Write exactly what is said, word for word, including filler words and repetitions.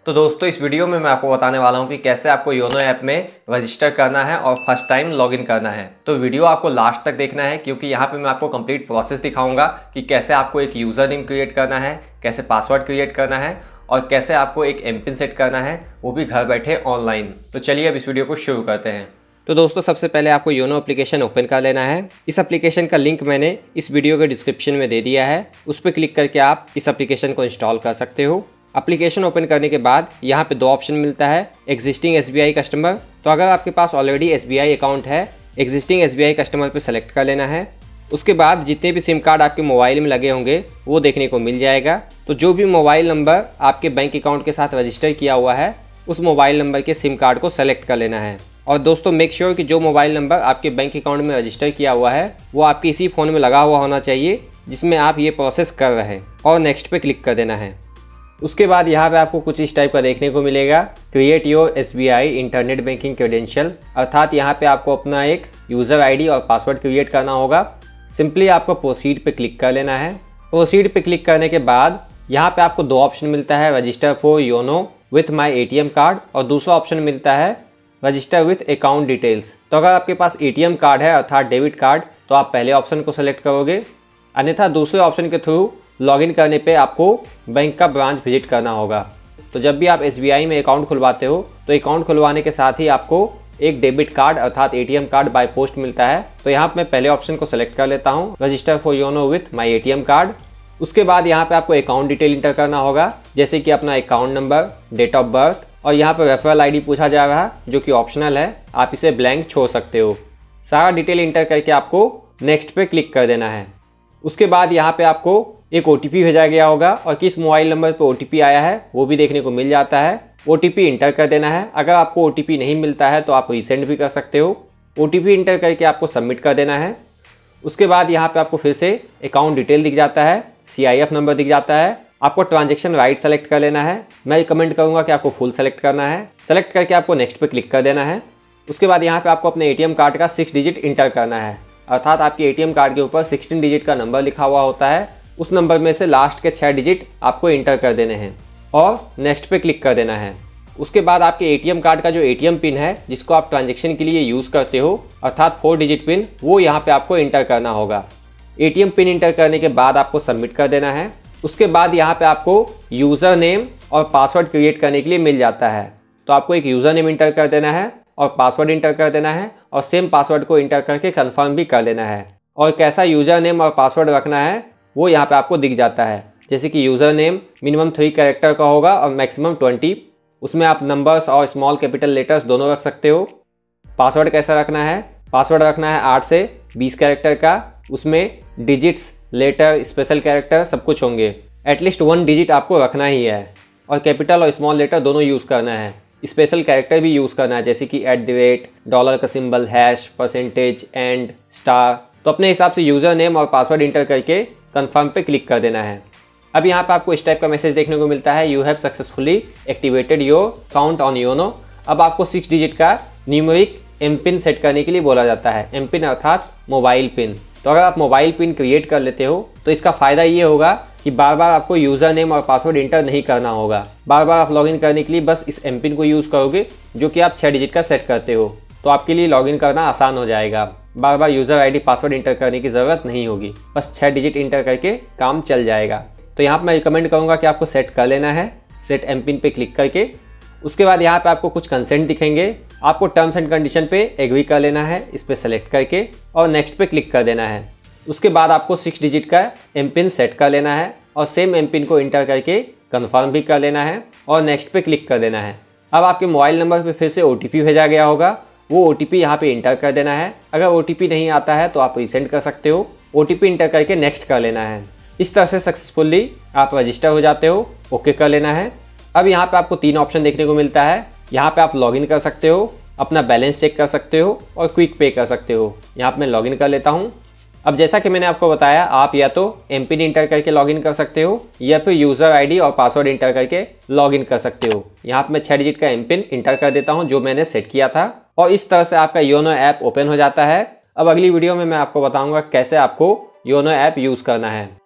तो दोस्तों इस वीडियो में मैं आपको बताने वाला हूं कि कैसे आपको योनो ऐप में रजिस्टर करना है और फर्स्ट टाइम लॉगिन करना है। तो वीडियो आपको लास्ट तक देखना है क्योंकि यहाँ पे मैं आपको कंप्लीट प्रोसेस दिखाऊंगा कि कैसे आपको एक यूज़र नेम क्रिएट करना है, कैसे पासवर्ड क्रिएट करना है और कैसे आपको एक एम पिन सेट करना है, वो भी घर बैठे ऑनलाइन। तो चलिए अब इस वीडियो को शुरू करते हैं। तो दोस्तों सबसे पहले आपको योनो एप्लीकेशन ओपन कर लेना है। इस एप्लीकेशन का लिंक मैंने इस वीडियो के डिस्क्रिप्शन में दे दिया है, उस पर क्लिक करके आप इस एप्लीकेशन को इंस्टॉल कर सकते हो। एप्लीकेशन ओपन करने के बाद यहाँ पे दो ऑप्शन मिलता है, existing S B I customer. तो अगर आपके पास already S B I account है, existing S B I customer पे सेलेक्ट कर लेना है। उसके बाद जितने भी सिम कार्ड आपके मोबाइल में लगे होंगे वो देखने को मिल जाएगा। तो जो भी मोबाइल नंबर आपके बैंक अकाउंट के साथ रजिस्टर किया हुआ है उस मोबाइल नंबर के सिम कार्ड को सेलेक्ट कर लेना है। और दोस्तों मेक श्योर कि जो मोबाइल नंबर आपके बैंक अकाउंट में रजिस्टर किया हुआ है वो आपके इसी फ़ोन में लगा हुआ होना चाहिए जिसमें आप ये प्रोसेस कर रहे हैं, और नेक्स्ट पे क्लिक कर देना है। उसके बाद यहाँ पे आपको कुछ इस टाइप का देखने को मिलेगा, create your S B I internet banking credential, अर्थात यहाँ पे आपको अपना एक यूज़र आईडी और पासवर्ड क्रिएट करना होगा। सिंपली आपको प्रोसीड पे क्लिक कर लेना है। प्रोसीड पे क्लिक करने के बाद यहाँ पे आपको दो ऑप्शन मिलता है, register for YONO with my A T M card, और दूसरा ऑप्शन मिलता है रजिस्टर विथ अकाउंट डिटेल्स। तो अगर आपके पास ए टी एम कार्ड है अर्थात डेबिट कार्ड तो आप पहले ऑप्शन को सेलेक्ट करोगे, अन्यथा दूसरे ऑप्शन के थ्रू लॉगिन करने पे आपको बैंक का ब्रांच विजिट करना होगा। तो जब भी आप एस बी आई में अकाउंट खुलवाते हो तो अकाउंट खुलवाने के साथ ही आपको एक डेबिट कार्ड अर्थात A T M card by post मिलता है। तो यहाँ पे मैं पहले ऑप्शन को सेलेक्ट कर लेता हूँ, register for YONO with my A T M card. उसके बाद यहाँ पे आपको अकाउंट डिटेल इंटर करना होगा, जैसे कि अपना account number, date of birth, और यहाँ पे रेफरल आई डी पूछा जा रहा है जो कि ऑप्शनल है, आप इसे ब्लैंक छोड़ सकते हो। सारा डिटेल इंटर करके आपको नेक्स्ट पे क्लिक कर देना है। उसके बाद यहाँ पे आपको एक ओ टी पी भेजा गया होगा और किस मोबाइल नंबर पे ओ टी पी आया है वो भी देखने को मिल जाता है। ओ टी पी इंटर कर देना है। अगर आपको ओ टी पी नहीं मिलता है तो आप रीसेंड भी कर सकते हो। ओ टी पी इंटर करके आपको सबमिट कर देना है। उसके बाद यहाँ पे आपको फिर से अकाउंट डिटेल दिख जाता है, सी आई एफ नंबर दिख जाता है। आपको ट्रांजेक्शन राइट सेलेक्ट कर लेना है। मैं रिकमेंड करूँगा कि आपको फुल सेलेक्ट करना है। सेलेक्ट करके आपको नेक्स्ट पे क्लिक कर देना है। उसके बाद यहाँ पे आपको अपने ए टी एम कार्ड का सिक्स डिजिट इंटर करना है, अर्थात आपके ए टी एम कार्ड के ऊपर सिक्सटीन डिजिट का नंबर लिखा हुआ होता है, उस नंबर में से लास्ट के छः डिजिट आपको इंटर कर देने हैं और नेक्स्ट पे क्लिक कर देना है। उसके बाद आपके ए टी एम कार्ड का जो ए टी एम पिन है जिसको आप ट्रांजेक्शन के लिए यूज़ करते हो अर्थात फोर डिजिट पिन, वो यहाँ पे आपको इंटर करना होगा। A T M pin enter करने के बाद आपको सबमिट कर देना है। उसके बाद यहाँ पे आपको यूज़र नेम और पासवर्ड क्रिएट करने के लिए मिल जाता है। तो आपको एक यूज़र नेम इंटर कर देना है और पासवर्ड इंटर कर देना है और सेम पासवर्ड को इंटर करके कंफर्म भी कर लेना है। और कैसा यूज़र नेम और पासवर्ड रखना है वो यहाँ पे आपको दिख जाता है, जैसे कि user name minimum three character का होगा और मैक्सिमम ट्वेंटी। उसमें आप नंबर्स और स्मॉल कैपिटल लेटर्स दोनों रख सकते हो। पासवर्ड कैसा रखना है, पासवर्ड रखना है आठ से बीस कैरेक्टर का, उसमें डिजिट्स, लेटर, स्पेशल कैरेक्टर सब कुछ होंगे। एटलीस्ट वन डिजिट आपको रखना ही है और कैपिटल और स्मॉल लेटर दोनों यूज़ करना है। स्पेशल कैरेक्टर भी यूज़ करना है, जैसे कि एट द रेट, डॉलर का symbol, hash, percentage, and, star. तो अपने हिसाब से यूज़र नेम और पासवर्ड इंटर करके कंफर्म पे क्लिक कर देना है। अब यहाँ पे आपको इस टाइप का मैसेज देखने को मिलता है, you have successfully activated your account on YONO. अब आपको सिक्स डिजिट का न्यूमेरिक एम पिन सेट करने के लिए बोला जाता है। एम पिन अर्थात मोबाइल पिन। तो अगर आप मोबाइल पिन क्रिएट कर लेते हो तो इसका फ़ायदा ये होगा कि बार बार आपको यूज़र नेम और पासवर्ड इंटर नहीं करना होगा। बार बार आप लॉगिन करने के लिए बस इस एम पिन को यूज़ करोगे जो कि आप छः डिजिट का सेट करते हो, तो आपके लिए लॉगिन करना आसान हो जाएगा। बार बार यूज़र आईडी पासवर्ड इंटर करने की ज़रूरत नहीं होगी, बस छः डिजिट इंटर करके काम चल जाएगा। तो यहाँ पर मैं रिकमेंड करूँगा कि आपको सेट कर लेना है, सेट एम पिन पे क्लिक करके। उसके बाद यहाँ पे आपको कुछ कंसेंट दिखेंगे, आपको टर्म्स एंड कंडीशन पे एग्री कर लेना है, इस पर सेलेक्ट करके और नेक्स्ट पे क्लिक कर देना है। उसके बाद आपको सिक्स डिजिट का एम पिन सेट कर लेना है और सेम एम पिन को इंटर करके कन्फर्म भी कर लेना है और नेक्स्ट पे क्लिक कर देना है। अब आपके मोबाइल नंबर पे फिर से ओ टी पी भेजा गया होगा, वो ओ टी पी यहाँ पे इंटर कर देना है। अगर ओ टी पी नहीं आता है तो आप रीसेंड कर सकते हो। ओ टी पी इंटर करके नेक्स्ट कर लेना है। इस तरह से सक्सेसफुली आप रजिस्टर हो जाते हो, ओके कर लेना है। अब यहाँ पे आपको तीन ऑप्शन देखने को मिलता है। यहाँ पे आप लॉगिन कर सकते हो, अपना बैलेंस चेक कर सकते हो और क्विक पे कर सकते हो। यहाँ पे मैं लॉगिन कर लेता हूँ। अब जैसा कि मैंने आपको बताया, आप या तो एम पिन इंटर करके लॉगिन कर सकते हो या फिर यूज़र आईडी और पासवर्ड इंटर करके लॉगिन कर सकते हो। यहाँ पे मैं छः डिजिट का एम पिन इंटर कर देता हूँ जो मैंने सेट किया था, और इस तरह से आपका योनो ऐप ओपन हो जाता है। अब अगली वीडियो में मैं आपको बताऊँगा कैसे आपको योनो ऐप यूज़ करना है।